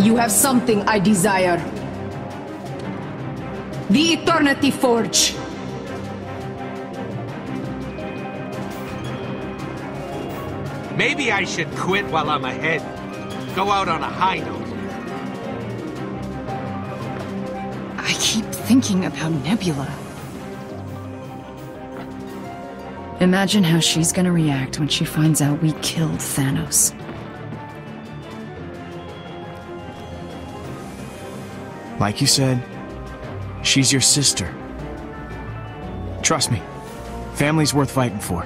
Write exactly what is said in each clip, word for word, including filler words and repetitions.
You have something I desire. The Eternity Forge. Maybe I should quit while I'm ahead. Go out on a high note. I keep thinking about Nebula. Imagine how she's gonna react when she finds out we killed Thanos. Like you said, she's your sister. Trust me, family's worth fighting for.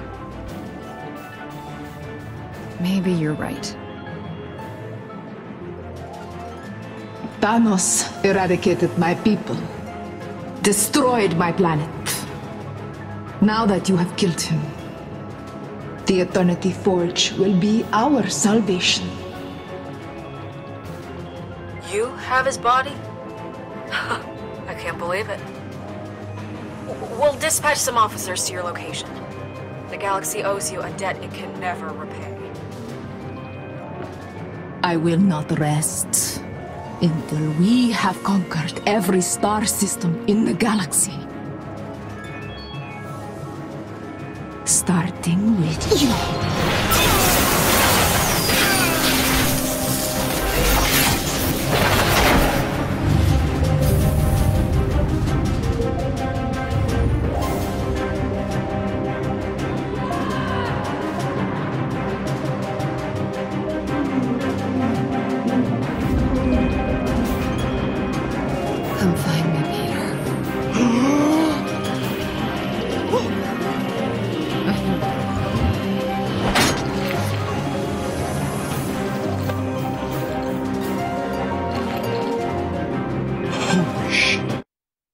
Maybe you're right. Thanos eradicated my people, destroyed my planet. Now that you have killed him, the Eternity Forge will be our salvation. You have his body? I can't believe it. We'll dispatch some officers to your location. The galaxy owes you a debt it can never repay. I will not rest until we have conquered every star system in the galaxy. Starting with you. Come find me, Peter. Holy shit.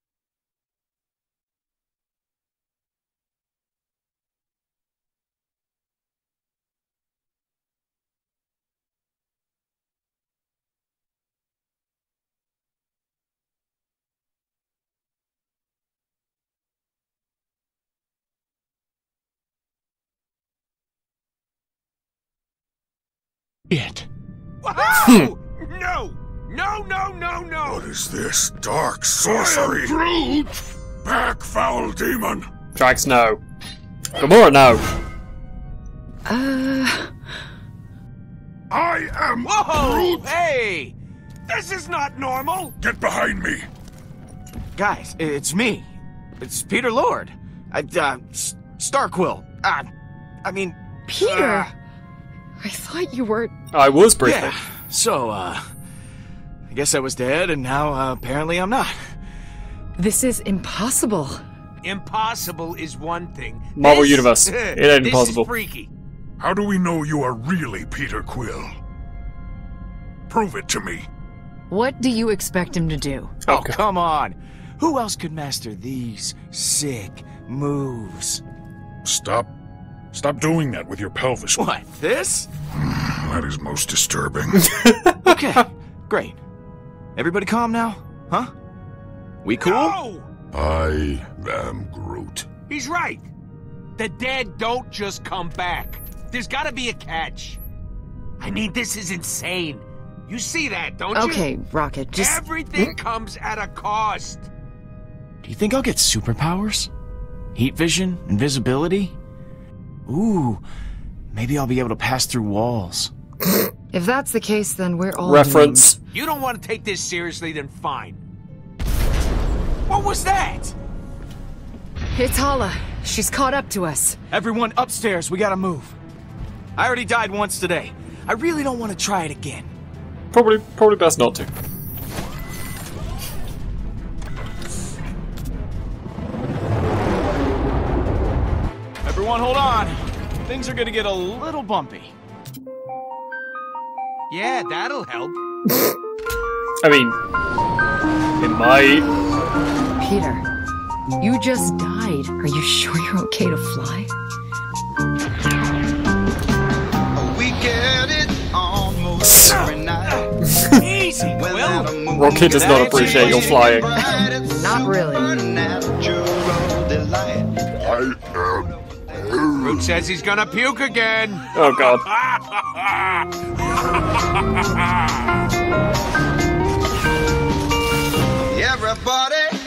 It. Whoa! No! No, no, no, no! What is this dark sorcery? Groot! Back, foul demon! Drax, no. Gamora, no. Uh... I am Whoa! Groot! Hey! This is not normal! Get behind me! Guys, it's me. It's Peter Lord. I, uh, S- Starquill. Uh, I mean... Peter! uh, I thought you were... I was briefly. yeah, so, uh... I guess I was dead, and now, uh, apparently I'm not. This is impossible. Impossible is one thing. Marvel This- Universe. It ain't this impossible. Is freaky. How do we know you are really Peter Quill? Prove it to me. What do you expect him to do? Oh, Okay. come on. Who else could master these sick moves? Stop. Stop doing that with your pelvis. What, this? That is most disturbing. Okay, great. Everybody calm now? Huh? We cool? No! I am Groot. He's right. The dead don't just come back. There's gotta be a catch. I mean, this is insane. You see that, don't you? Okay, Rocket, just... Everything comes at a cost. Do you think I'll get superpowers? Heat vision? Invisibility? Ooh, maybe I'll be able to pass through walls. If that's the case, then we're all Reference. doomed. You don't want to take this seriously, then fine. What was that? It's Hala. She's caught up to us. Everyone upstairs, we gotta move. I already died once today. I really don't want to try it again. Probably, probably best not to. Everyone hold on. Things are gonna get a little bumpy. Yeah, that'll help. I mean, it might. Peter, you just died. Are you sure you're okay to fly? We get it almost every night. Easy, Will. Rocket does not appreciate your flying. Not really. I am Groot says he's gonna puke again. Oh god.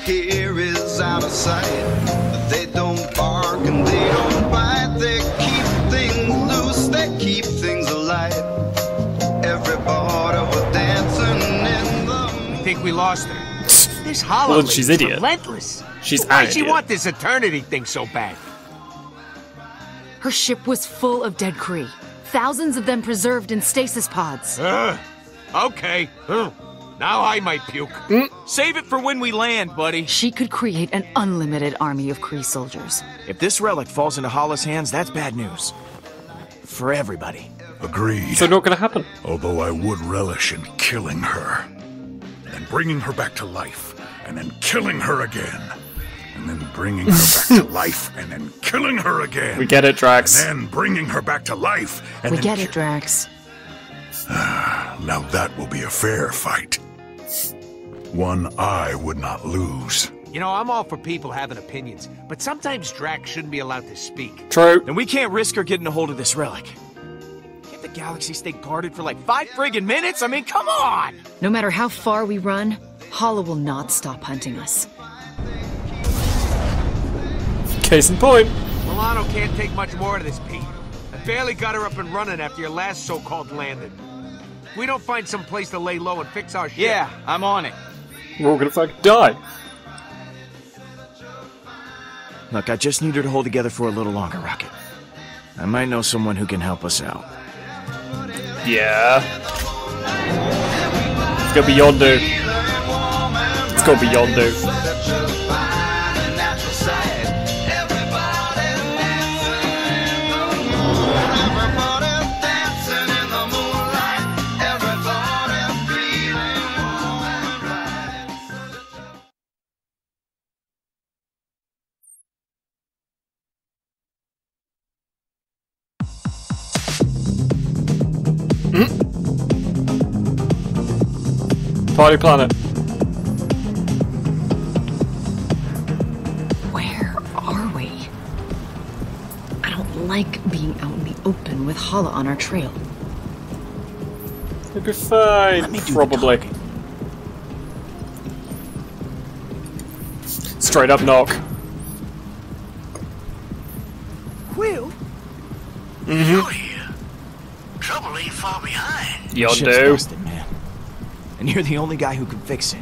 here is out of sight. But they don't bark and they don't bite. They keep things loose, they keep things alive. Everybody was dancing in the moon. I think we lost her. This Hollow Well, she's is idiot. relentless. She's Why an does she idiot. want this eternity thing so bad? Her ship was full of dead Kree. Thousands of them preserved in stasis pods. Uh, okay. Uh, now I might puke. Save it for when we land, buddy. She could create an unlimited army of Kree soldiers. If this relic falls into Hollow's hands, that's bad news. For everybody. Agreed. So not gonna happen. Although I would relish in killing her. And bringing her back to life. And then killing her again. And then bringing her back to life. And then killing her again. We get it, Drax. And then bringing her back to life. And We then get it, Drax. Now that will be a fair fight. One I would not lose. You know, I'm all for people having opinions, but sometimes Drax shouldn't be allowed to speak. True. And we can't risk her getting a hold of this relic. Can't the galaxy stay guarded for like five friggin' minutes? I mean, come on! No matter how far we run, Hollow will not stop hunting us. Case in point. Milano can't take much more of this, Pete. I barely got her up and running after your last so-called landing. If we don't find some place to lay low and fix our shit... Yeah, I'm on it. We're all gonna fucking die. Look, I just need her to hold together for a little longer, Rocket. I might know someone who can help us out. Yeah. It's gonna be Yondu. It's gonna be Yondu. Party planet. Where are we? I don't like being out in the open with Hala on our trail. It'll be fine. Let me do the Probably. talking. Straight up knock. Quill? Mm-hmm. You're here. Trouble ain't far behind. The ship's Yondu. busted, man. And you're the only guy who can fix it.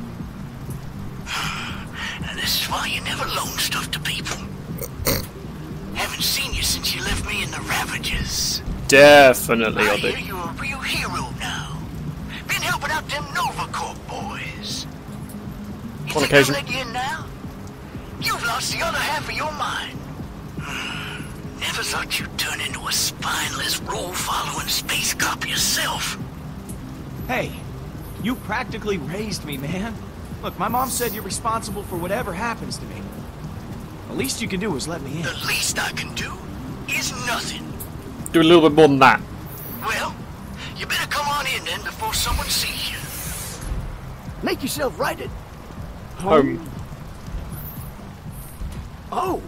And this is why you never loan stuff to people. Haven't seen you since you left me in the Ravages. Definitely I Yondu. hear you're a real hero now. Been helping out them Nova Corps boys. You On think occasion. I'll let you in now? You've lost the other half of your mind. Never thought you'd turn into a spineless, rule-following space cop yourself. Hey, you practically raised me, man. Look, my mom said you're responsible for whatever happens to me. The least you can do is let me in. The least I can do is nothing. Do a little bit more than that. Well, you better come on in then before someone sees you. Make yourself right at Home. Oh.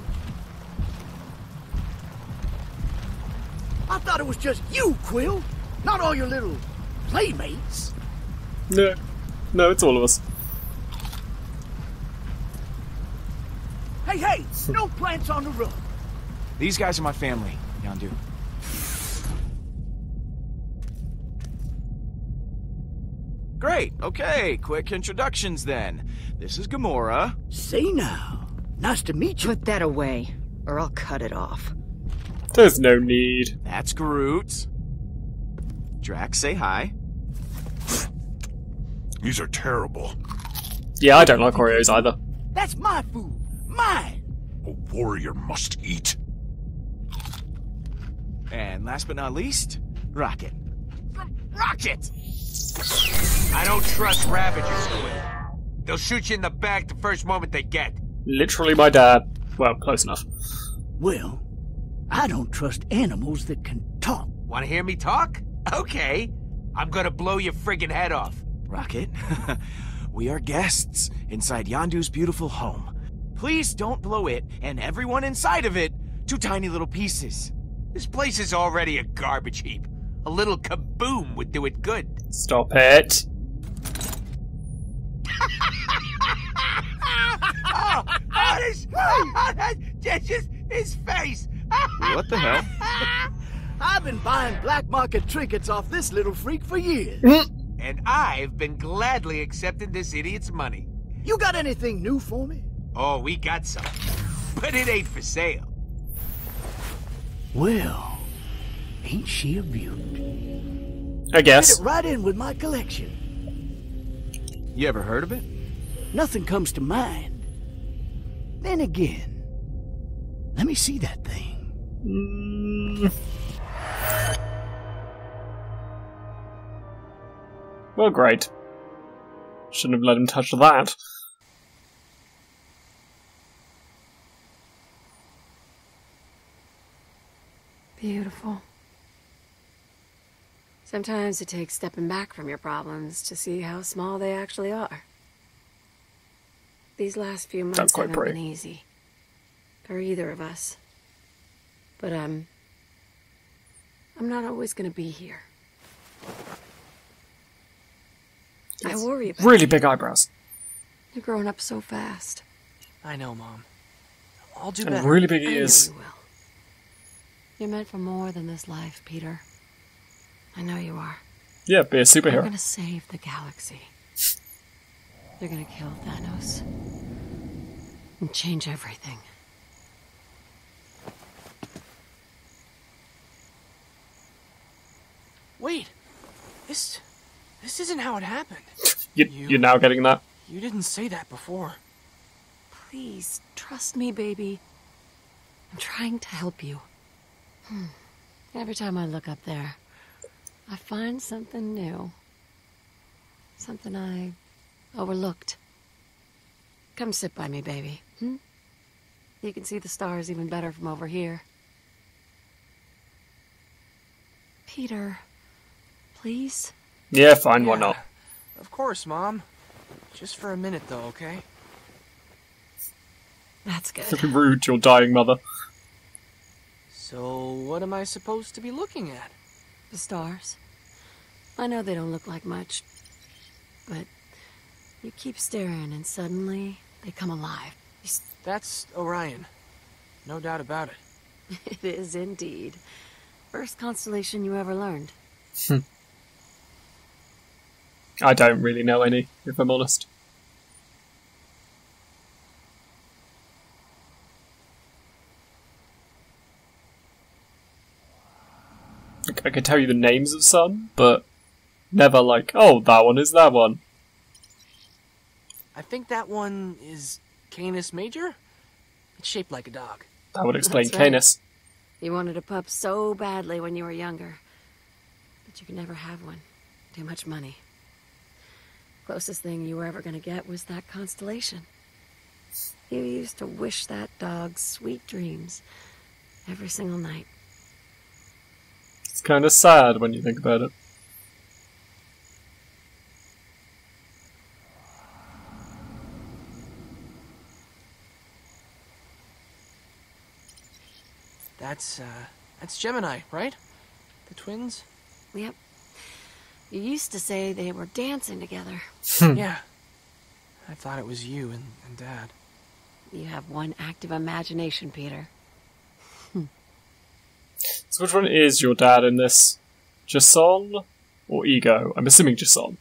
I thought it was just you, Quill. Not all your little playmates. No. No, it's all of us. Hey, hey, no plants on the roof. These guys are my family, Yondu. Great, okay, quick introductions then. This is Gamora. Say now. Nice to meet you. Put that away, or I'll cut it off. There's no need. That's Groot. Drax, say hi. These are terrible. Yeah, I don't like Oreos either. That's my food. Mine. A warrior must eat. And last but not least, Rocket. Rocket! I don't trust Ravagers, Quill. They'll shoot you in the back the first moment they get. Literally my dad. Well, close enough. Well, I don't trust animals that can talk. Want to hear me talk? Okay. I'm gonna blow your friggin' head off. Rocket, we are guests inside Yondu's beautiful home. Please don't blow it and everyone inside of it to tiny little pieces. This place is already a garbage heap. A little kaboom would do it good. Stop it. oh, oh, this, oh, that's just his face. What the hell? I've been buying black market trinkets off this little freak for years. And I've been gladly accepting this idiot's money. You got anything new for me? Oh, we got some. But it ain't for sale. Well, ain't she a beaut? I guess. Fit it right in with my collection. You ever heard of it? Nothing comes to mind. Then again, let me see that thing. Mm. Well, great. Shouldn't have let him touch that. Beautiful. Sometimes it takes stepping back from your problems to see how small they actually are. These last few months That's quite haven't pretty. been easy for either of us. But um, I'm not always going to be here. I worry about Really you. big eyebrows. You're growing up so fast. I know, Mom. I'll do And better. really big I know ears. you will. You're meant for more than this life, Peter. I know you are. Yeah, be a You're superhero. gonna save the galaxy. You're gonna kill Thanos. And change everything. Wait. This... This isn't how it happened. You, You- you're now getting that? You didn't say that before. Please, trust me, baby. I'm trying to help you. Hmm. Every time I look up there, I find something new. Something I overlooked. Come sit by me, baby. Hmm? You can see the stars even better from over here. Peter, please? Yeah, fine, why Yeah, not? Of course, Mom. Just for a minute, though, okay? That's good. Don't be rude to your dying mother. So, what am I supposed to be looking at? The stars. I know they don't look like much, but you keep staring and suddenly they come alive. You s- That's Orion. No doubt about it. It is indeed. First constellation you ever learned. I don't really know any, if I'm honest. I could tell you the names of some, but never like, oh, that one is that one. I think that one is Canis Major? It's shaped like a dog. That would explain That's right. Canis. You wanted a pup so badly when you were younger, but you could never have one. Too much money. Closest thing you were ever going to get was that constellation. You used to wish that dog sweet dreams every single night. It's kind of sad when you think about it. That's, uh, that's Gemini, right? The twins? Yep. You used to say they were dancing together. Yeah. I thought it was you and, and Dad. You have one active imagination, Peter. So which one is your dad in this? Jason or Ego? I'm assuming Jason.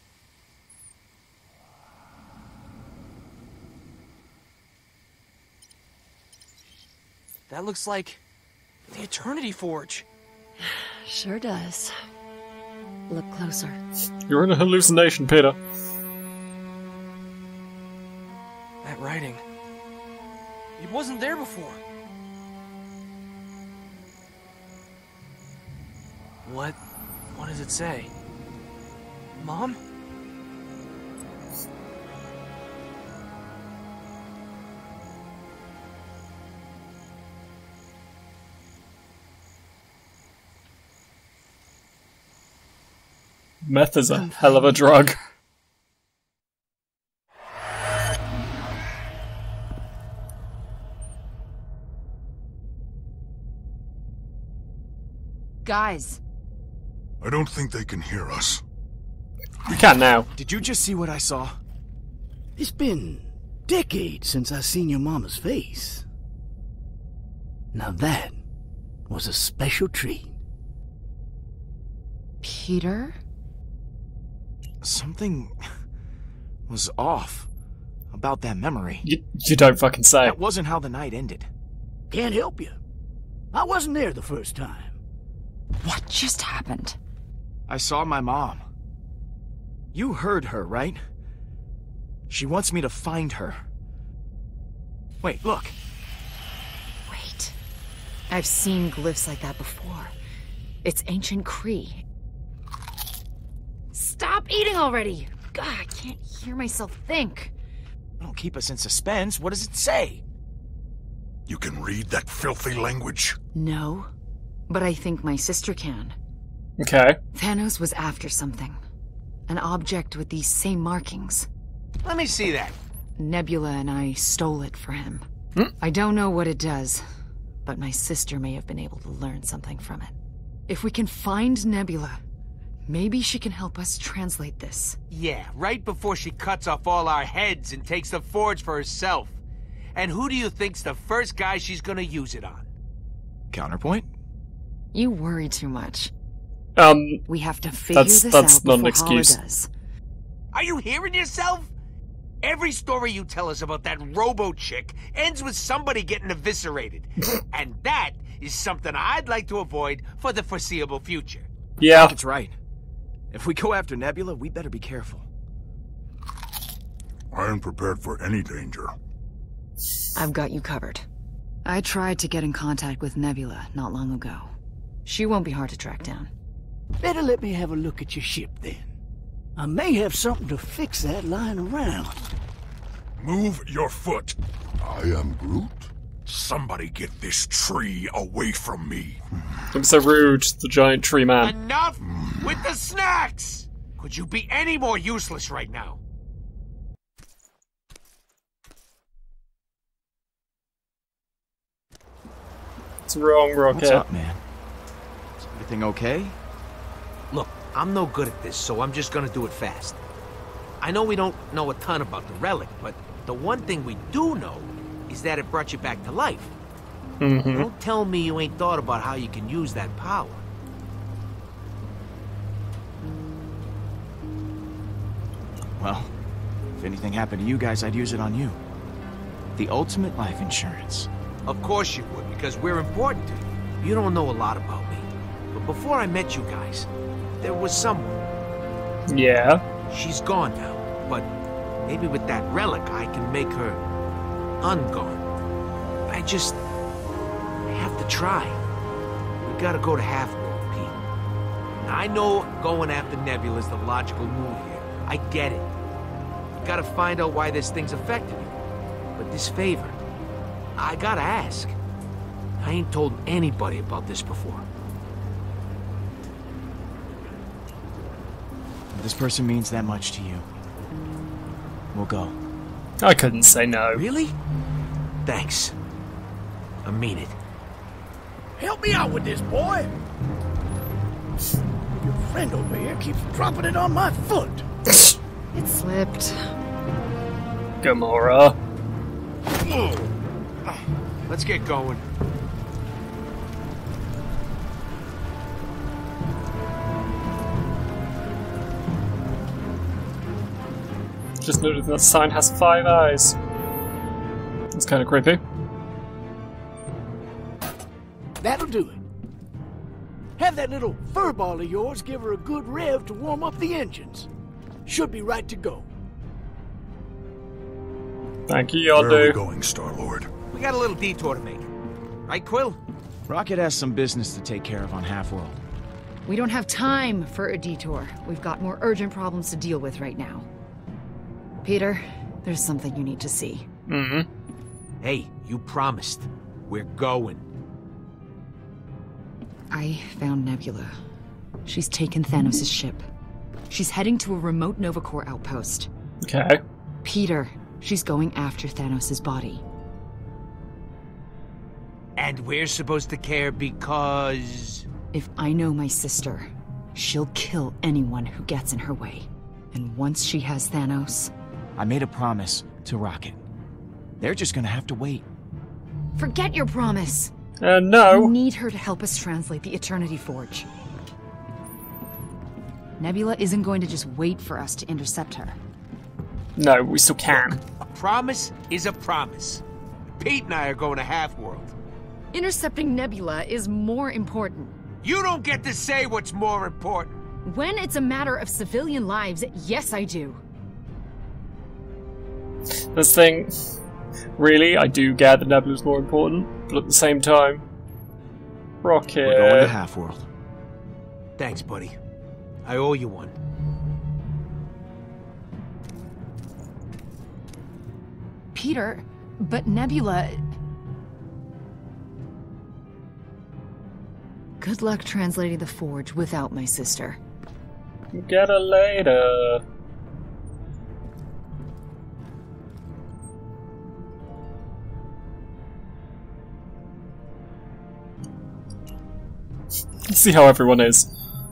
That looks like the Eternity Forge. Sure does. Look closer. You're in a hallucination, Peter. That writing. It wasn't there before. What? What does it say? Mom? Meth is a hell of a drug. Guys, I don't think they can hear us. You can now. Did you just see what I saw? It's been Decades since I seen your mama's face. Now that was a special treat. Peter? Something was off about that memory. You, you don't fucking say. That wasn't how the night ended. Can't help you. I wasn't there the first time. What just happened? I saw my mom. You heard her, right? She wants me to find her. Wait, look. Wait. I've seen glyphs like that before. It's ancient Cree. Stop eating already! God, I can't hear myself think. Don't keep us in suspense. What does it say? You can read that filthy language? No, but I think my sister can. Okay. Thanos was after something. An object with these same markings. Let me see that. Nebula and I stole it for him. Hmm? I don't know what it does, but my sister may have been able to learn something from it. If we can find Nebula, maybe she can help us translate this. Yeah, right before she cuts off all our heads and takes the forge for herself. And who do you think's the first guy she's gonna use it on? Counterpoint? You worry too much. Um, we have to figure that's, this that's out not before an excuse. Hala does. Are you hearing yourself? Every story you tell us about that robo-chick ends with somebody getting eviscerated. And that is something I'd like to avoid for the foreseeable future. Yeah. That's right. If we go after Nebula, we better be careful. I am prepared for any danger. I've got you covered. I tried to get in contact with Nebula not long ago. She won't be hard to track down. Better let me have a look at your ship, then. I may have something to fix that lying around. Move your foot. I am Groot. Somebody get this tree away from me. I'm so rude, the giant tree man. Enough with the snacks! Could you be any more useless right now? What's wrong, Rocket? What's up, man? Is everything okay? Look, I'm no good at this, so I'm just gonna do it fast. I know we don't know a ton about the relic, but the one thing we do know is that it brought you back to life. Mm-hmm. Don't tell me you ain't thought about how you can use that power. Well, if anything happened to you guys, I'd use it on you. The ultimate life insurance. Of course you would, because we're important to you. You don't know a lot about me. But before I met you guys, there was someone. Yeah? She's gone now, but maybe with that relic I can make her ungone. I just I have to try. We gotta go to Halfworld, Pete. Now, I know going after Nebula is the logical move here. I get it. You gotta find out why this thing's affecting you. But this favor, I gotta ask. I ain't told anybody about this before. If this person means that much to you, we'll go. I couldn't say no. Really? Thanks. I mean it. Help me out with this, boy! Your friend over here keeps dropping it on my foot. It slipped. Gamora. Let's get going. Just noted that sign has five eyes. It's kind of creepy. That'll do it. Have that little furball of yours give her a good rev to warm up the engines. Should be right to go. Thank you, y'all do. Where are we going, Star-Lord? We got a little detour to make. Right, Quill? Rocket has some business to take care of on Halfworld. We don't have time for a detour. We've got more urgent problems to deal with right now. Peter, there's something you need to see. Mm-hmm. Hey, you promised. We're going. I found Nebula. She's taken Thanos' ship. She's heading to a remote Novacore outpost. Okay. Peter, she's going after Thanos' body. And we're supposed to care because... If I know my sister, she'll kill anyone who gets in her way. And once she has Thanos... I made a promise to Rocket. They're just gonna have to wait. Forget your promise. Uh, no. We need her to help us translate the Eternity Forge. Nebula isn't going to just wait for us to intercept her. No, we still can. A promise is a promise. Pete and I are going to Halfworld. Intercepting Nebula is more important. You don't get to say what's more important. When it's a matter of civilian lives, yes I do. This thing, really, I do get that Nebula's more important, but at the same time, Rocket. We're going to Halfworld. Thanks, buddy. I owe you one. Peter, but Nebula... Good luck translating the Forge without my sister. Get her later. See how everyone is.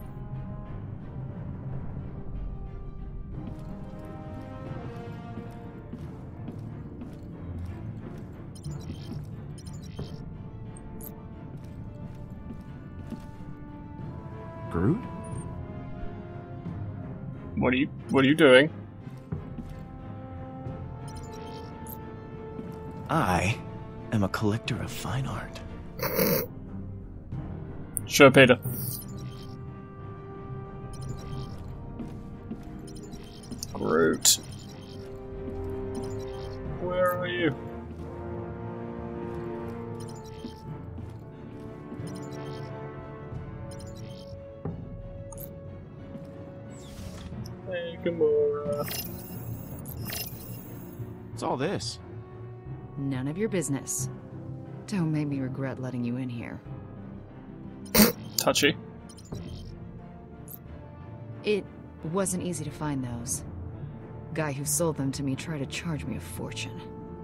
Groot? What are you what are you doing? I am a collector of fine art. Sure, Peter. Groot. Where are you? Hey, Gamora. What's all this? None of your business. Don't make me regret letting you in here. Touchy. It wasn't easy to find those. Guy who sold them to me tried to charge me a fortune.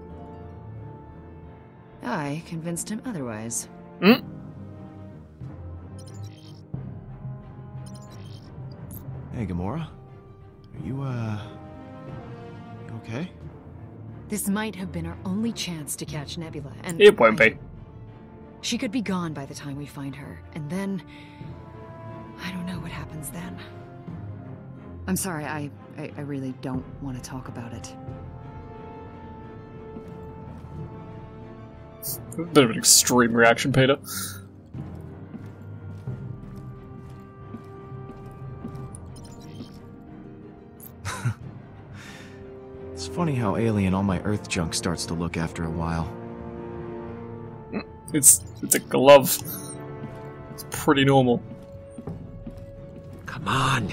I convinced him otherwise. Hmm? Hey, Gamora. Are you, uh... you okay? This might have been our only chance to catch Nebula, and... It won't be. She could be gone by the time we find her, and then... I don't know what happens then. I'm sorry, I, I, I really don't want to talk about it. A bit of an extreme reaction, Peter. It's funny how alien all my Earth junk starts to look after a while. It's it's a glove. It's pretty normal. Come on.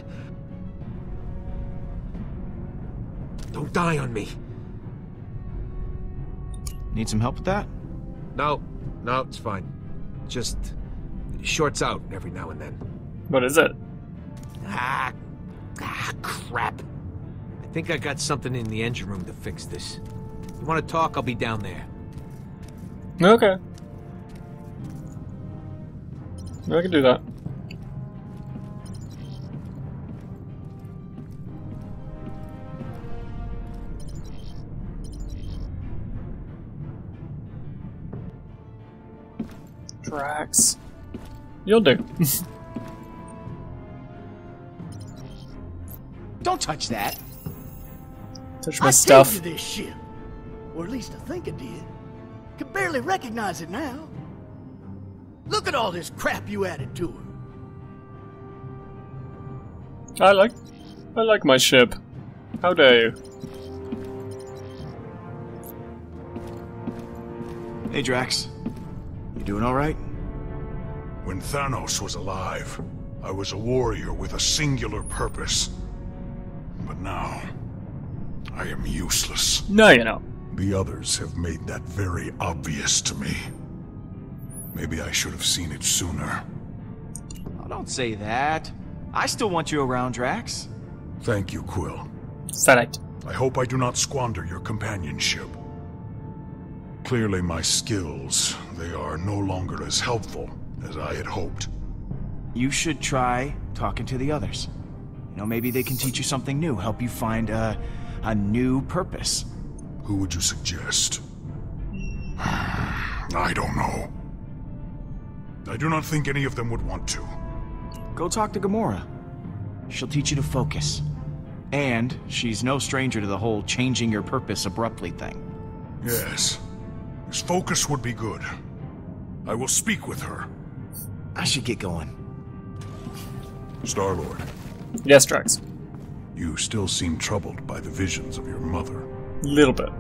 Don't die on me. Need some help with that? No, no, it's fine. Just shorts out every now and then. What is it? Ah, ah, crap. I think I got something in the engine room to fix this. You want to talk? I'll be down there. Okay. I can do that. Drax. You'll do. Don't touch that. Touch my I stuff. saved you this ship. Or at least I think I did. Can barely recognize it now. Look at all this crap you added to her. I like I like my ship. How dare you? Hey, Drax. You doing alright? When Thanos was alive, I was a warrior with a singular purpose. But now, I am useless. No, you know. The others have made that very obvious to me. Maybe I should have seen it sooner. Oh, don't say that. I still want you around, Drax. Thank you, Quill. Said it. I hope I do not squander your companionship. Clearly my skills, they are no longer as helpful as I had hoped. You should try talking to the others. You know, maybe they can teach you something new, help you find a, a new purpose. Who would you suggest? I don't know. I do not think any of them would want to. Go talk to Gamora. She'll teach you to focus. And she's no stranger to the whole changing your purpose abruptly thing. Yes. His focus would be good. I will speak with her. I should get going. Star-Lord. Yes, Drax. You still seem troubled by the visions of your mother. Little bit.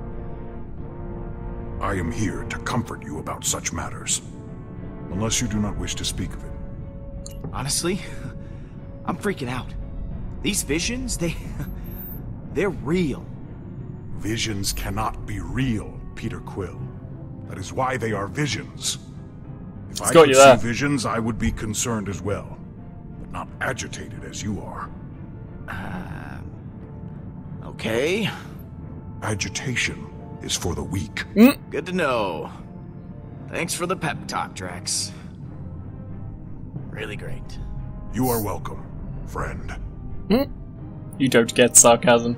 I am here to comfort you about such matters. Unless you do not wish to speak of it. Honestly, I'm freaking out. These visions, they... they're real. Visions cannot be real, Peter Quill. That is why they are visions. If I could see visions, I would be concerned as well. But not agitated as you are. Uh, okay. Agitation is for the weak. Mm. Good to know. Thanks for the pep talk, Drax. Really great. You are welcome, friend. Mm. You don't get sarcasm.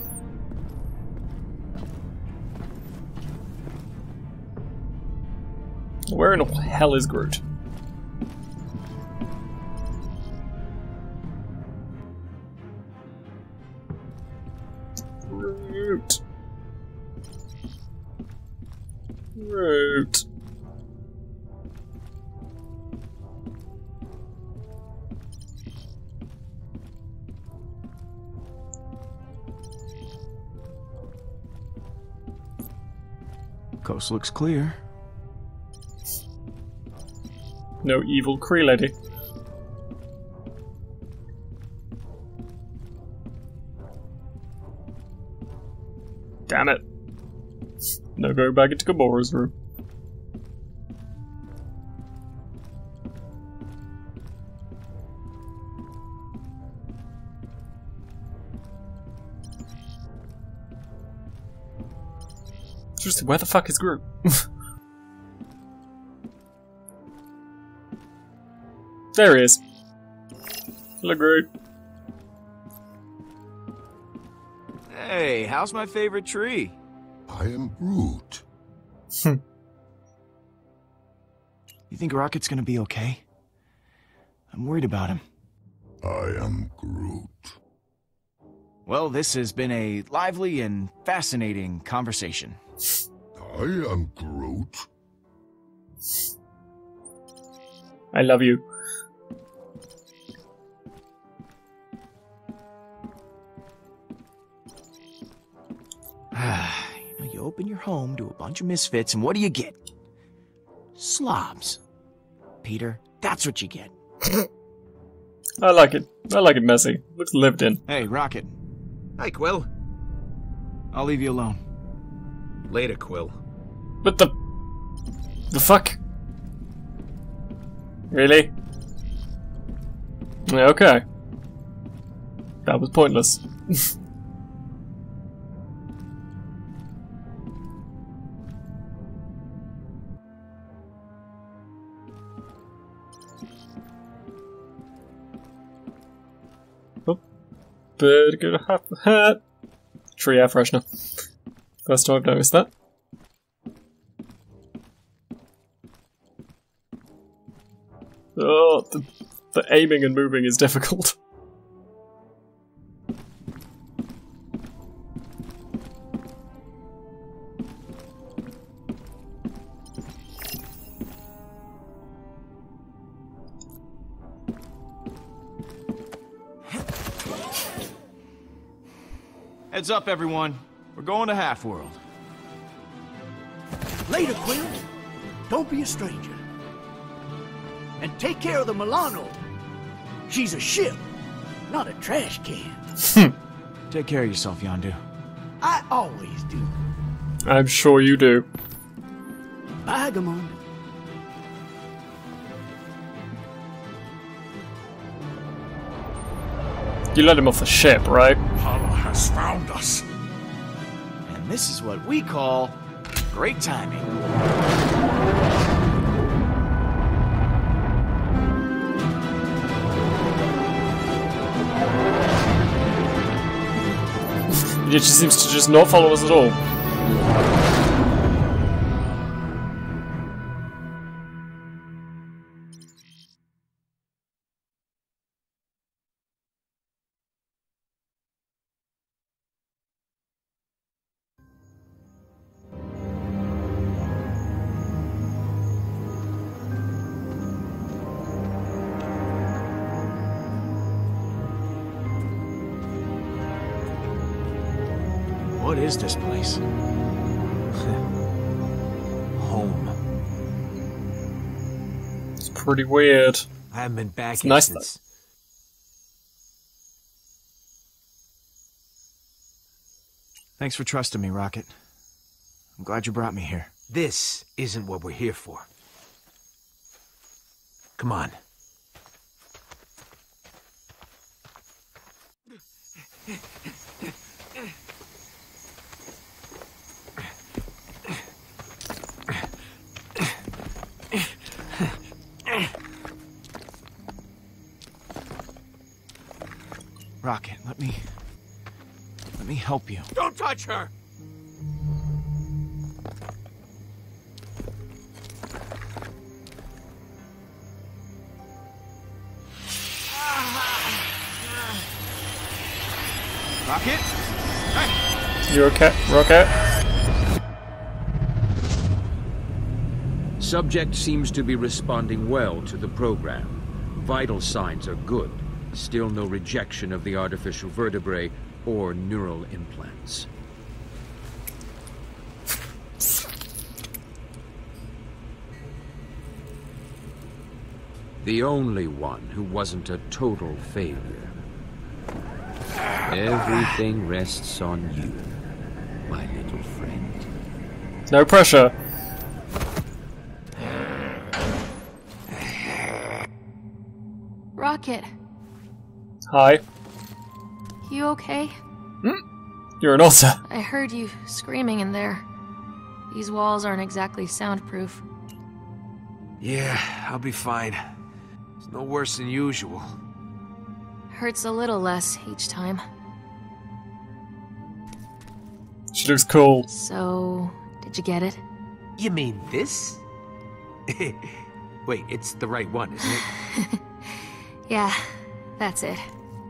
Where in the hell is Groot? Groot. Groot. Coast looks clear. No evil Kree lady. Damn it. No going back into Gamora's room. Just where the fuck is Groot? There he is. Hello, Groot. Hey, how's my favorite tree? I am Groot. You think Rocket's gonna be okay? I'm worried about him. I am Groot. Well, this has been a lively and fascinating conversation. I am Groot. I love you. You know, you open your home to a bunch of misfits, and what do you get? Slobs. Peter, that's what you get. I like it. I like it messy. Looks lived in. Hey, Rocket. Hi, Quill. I'll leave you alone. Later, Quill. What the... The fuck? Really? Okay. That was pointless. Oh. Better go to half the hat. Tree air freshener. First time I've noticed that. Oh, the, the aiming and moving is difficult. Heads up, everyone. We're going to Halfworld. Later, Quill. Don't be a stranger. And take care of the Milano. She's a ship, not a trash can. Take care of yourself, Yondu. I always do. I'm sure you do. Bye, Gamora. You let him off the ship, right? Hala has found us. And this is what we call great timing. Yet she seems to just not follow us at all. What is this place? Home. It's pretty weird. I haven't been back It's here nice since. Thanks for trusting me, Rocket. I'm glad you brought me here. This isn't what we're here for. Come on. Rocket, let me... let me help you. Don't touch her! Rocket? Hey! You okay, Rocket? Subject seems to be responding well to the program. Vital signs are good. Still no rejection of the artificial vertebrae or neural implants. The only one who wasn't a total failure. Everything rests on you, my little friend. No pressure. Rocket, Hi. you okay? You're an otter. I heard you screaming in there. These walls aren't exactly soundproof. Yeah, I'll be fine. It's no worse than usual. Hurts a little less each time. She looks cool. So, did you get it? You mean this? Wait, it's the right one, isn't it? Yeah, that's it.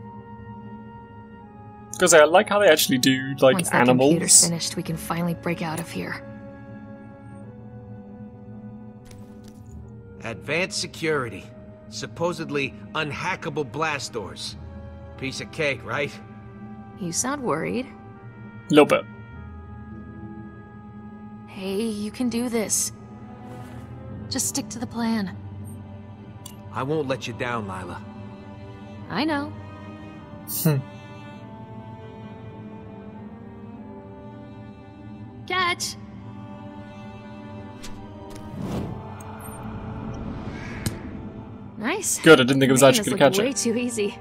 Because I like how they actually do, like, Once that computer's animals. finished, we can finally break out of here. Advanced security. Supposedly unhackable blast doors. Piece of cake, right? You sound worried. A little bit. Hey, you can do this. Just stick to the plan. I won't let you down, Lila. I know. Catch! Nice. Good, I didn't think it was Making actually this going to look catch way it. too easy.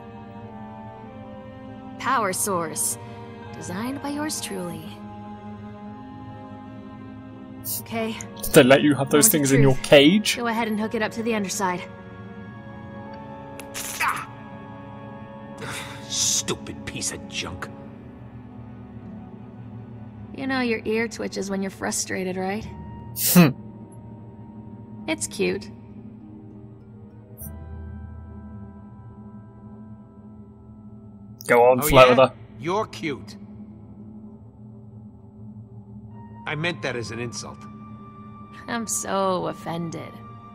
Power source. Designed by yours truly. Okay. They let you have those Moment of things in your truth. cage? Go ahead and hook it up to the underside. Stupid piece of junk. You know your ear twitches when you're frustrated, right? Hmm. It's cute. Go on, Oh, flirt yeah? with her. You're cute. I meant that as an insult. I'm so offended.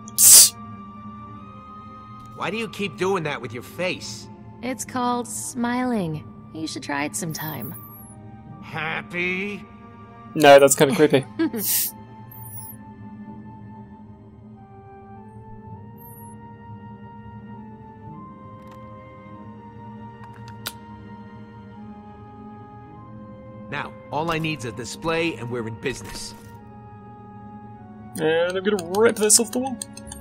Why do you keep doing that with your face? It's called smiling. You should try it sometime. Happy? No, that's kind of creepy. Now, all I need's a display and we're in business. And I'm gonna rip this off the wall.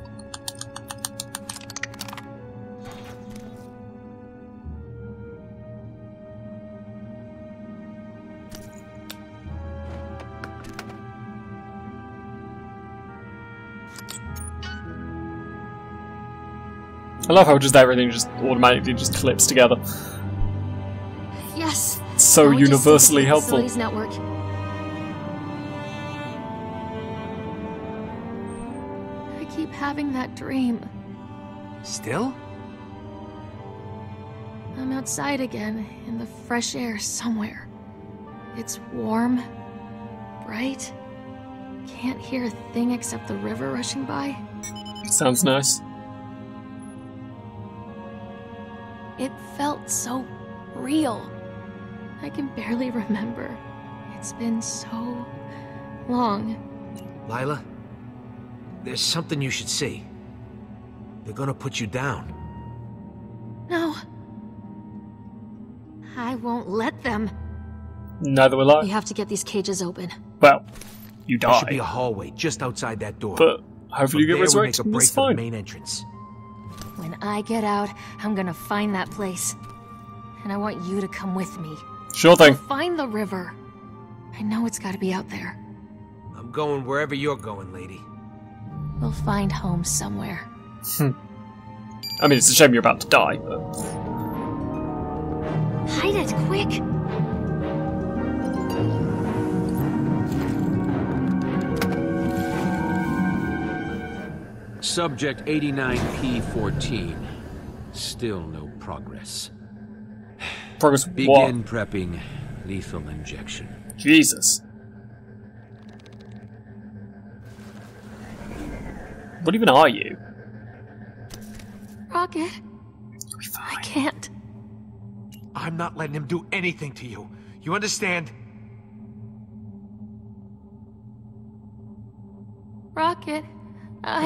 I love how just everything just automatically just clips together. Yes. So Now we just universally sync the helpful. facilities network. I keep having that dream. Still? I'm outside again, in the fresh air somewhere. It's warm, bright. Can't hear a thing except the river rushing by. Sounds nice. It felt so real. I can barely remember. It's been so long. Lila, there's something you should see. They're gonna put you down. No. I won't let them. Neither will I. We have to get these cages open. Well, you die. There should be a hallway just outside that door. But hopefully you From get there, we resurrected make a and break it's for the fine. main entrance. When I get out, I'm gonna find that place. And I want you to come with me. Sure thing. We'll find the river. I know it's gotta be out there. I'm going wherever you're going, lady. We'll find home somewhere. I mean, it's a shame you're about to die, but... Hide it, quick! Subject eighty-nine P fourteen. Still no progress. Progress Begin what? prepping lethal injection. Jesus. What even are you? Rocket. I can't. I'm not letting him do anything to you. You understand? Rocket. I...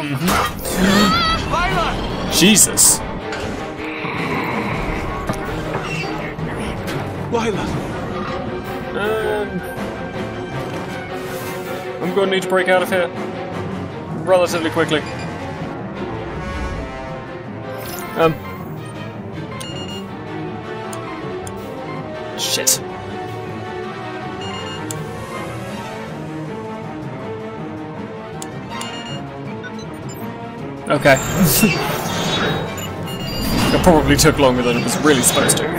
Lila! Jesus. Lila! Um, I'm going to need to break out of here relatively quickly. Um. Shit. Okay. It probably took longer than it was really supposed to.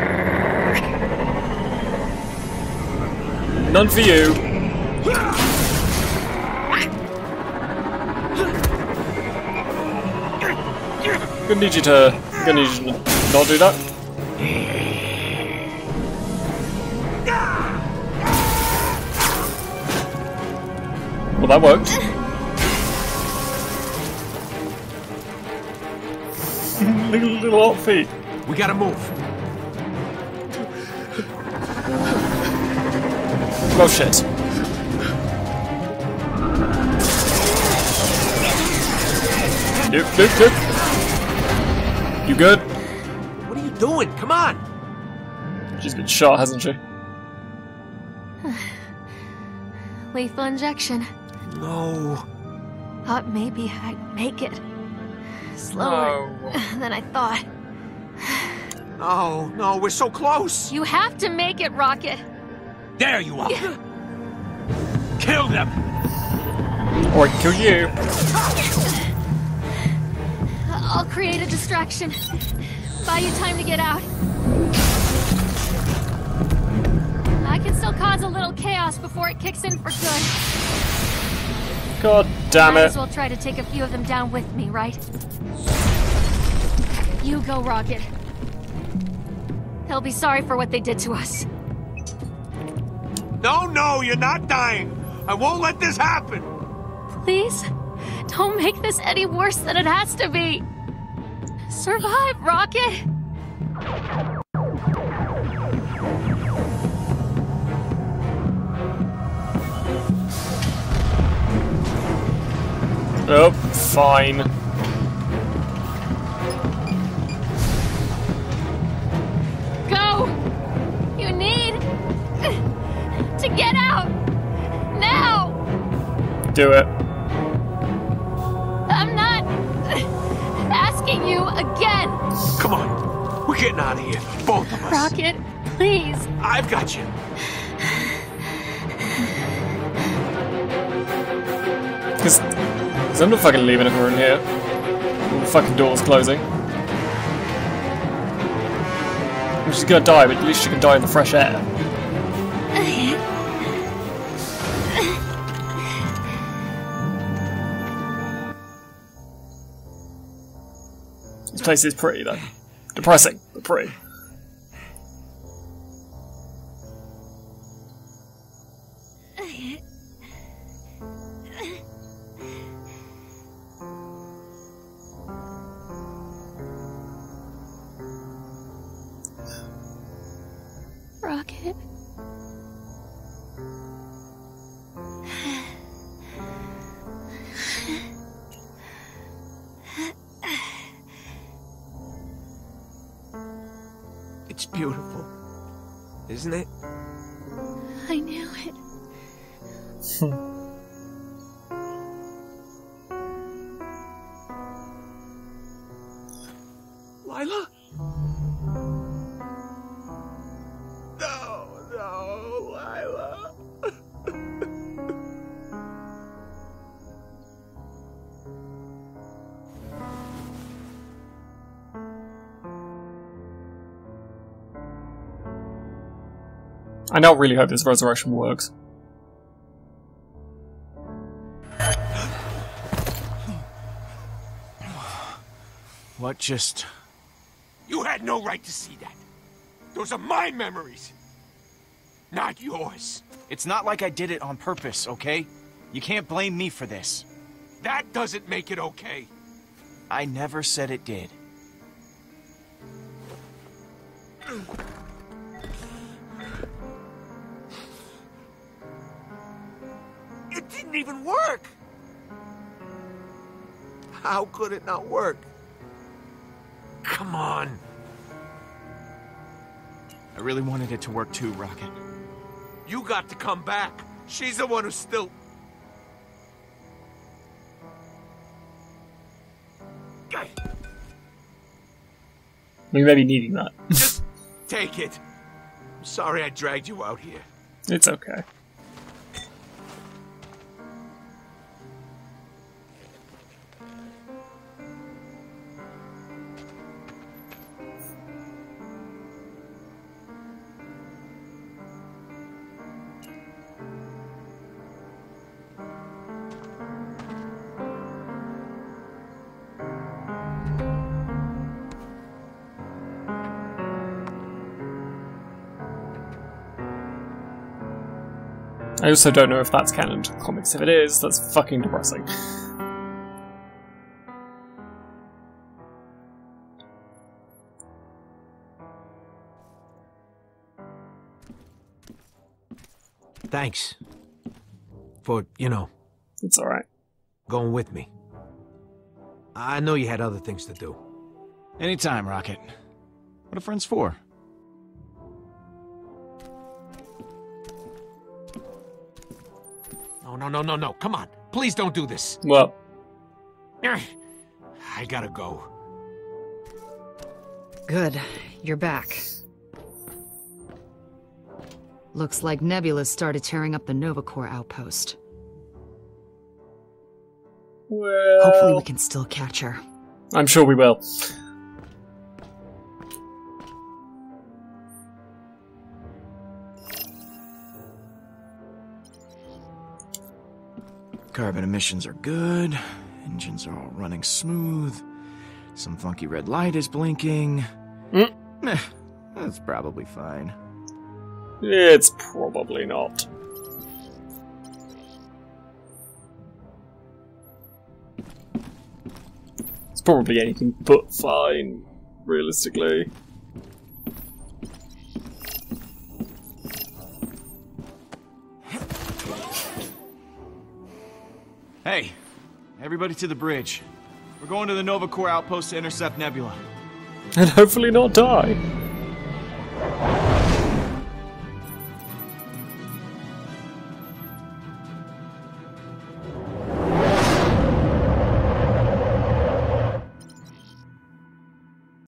None for you. Gonna need you to. Gonna need you to not do that. Well, that worked. little, little hot feet. We gotta move. Oh shit. Nope, nope, nope. You good? What are you doing? Come on! She's been shot, hasn't she? Lethal injection. No. Thought maybe I'd make it. Slower No. than I thought. No, no, we're so close. You have to make it, Rocket. There you are. Kill them. Or I can kill you. I'll create a distraction. Buy you time to get out. I can still cause a little chaos before it kicks in for good. God damn Might it. as well try to take a few of them down with me, right? You go, Rocket. They'll be sorry for what they did to us. No, no, you're not dying. I won't let this happen. Please, don't make this any worse than it has to be. Survive, Rocket. Oh, fine. Go! You need to get out! Now! Do it. I'm not asking you again! Come on. We're getting out of here. Both of us. Rocket, please. I've got you. Because I'm not fucking leaving her in here. The fucking door's closing. And she's gonna die, but at least she can die in the fresh air. This place is pretty, though. Depressing, but pretty. Rocket. It's beautiful, isn't it? I knew it. Lila? No, no, Lila. I now really hope this resurrection works. What just... You had no right to see that. Those are my memories, not yours. It's not like I did it on purpose, okay? You can't blame me for this. That doesn't make it okay. I never said it did. It didn't even work. How could it not work? Come on. I really wanted it to work too, Rocket. You got to come back. She's the one who's still... We may be needing that. Just take it. I'm sorry I dragged you out here. It's okay. I also don't know if that's canon to the comics. If it is, that's fucking depressing. Thanks. For, you know... It's alright. Going with me. I know you had other things to do. Anytime, Rocket. What are friends for? No, no, no, no, no. Come on. Please don't do this. Well. I gotta go. Good. You're back. Looks like Nebula's started tearing up the Nova Corps outpost. Well... Hopefully we can still catch her. I'm sure we will. Carbon emissions are good. Engines are all running smooth. Some funky red light is blinking. Mm. Eh, that's probably fine. It's probably not. It's probably anything but fine, realistically. Hey, everybody to the bridge. We're going to the Nova Corps outpost to intercept Nebula. And hopefully not die.